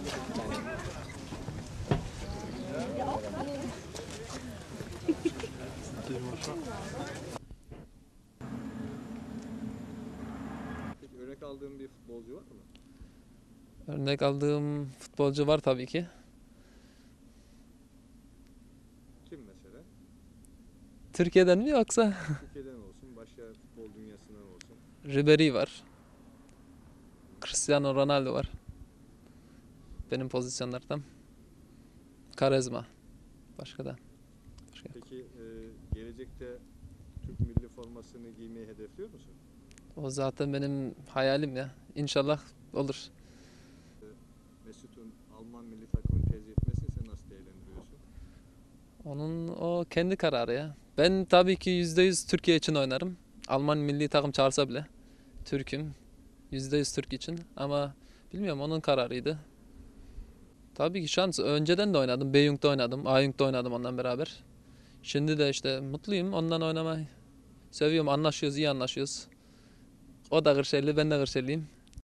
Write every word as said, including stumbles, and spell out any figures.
Peki örnek aldığın bir futbolcu var mı? Örnek aldığım futbolcu var tabii ki. Kim mesela? Türkiye'den mi yoksa? Türkiye'den olsun, başka futbol dünyasından olsun. Ribery var. Cristiano Ronaldo var. Benim pozisyonlardan. Quaresma. Başka da. Başka yok. Peki e, gelecekte Türk milli formasını giymeyi hedefliyor musun? O zaten benim hayalim ya. İnşallah olur. Mesut'un Alman milli takımını tercih etmesini sen nasıl değerlendiriyorsun? Onun o kendi kararı ya. Ben tabii ki yüzde yüz Türkiye için oynarım. Alman milli takım çağırsa bile. Türk'üm. yüzde yüz Türk için. Ama bilmiyorum, onun kararıydı. Tabii ki şans. Önceden de oynadım. B-Jung'da oynadım. A-Jung'da oynadım ondan beraber. Şimdi de işte mutluyum ondan oynamayı. Seviyorum. Anlaşıyoruz, iyi anlaşıyoruz. O da Kırşehirli, ben de Kırşehirliyim.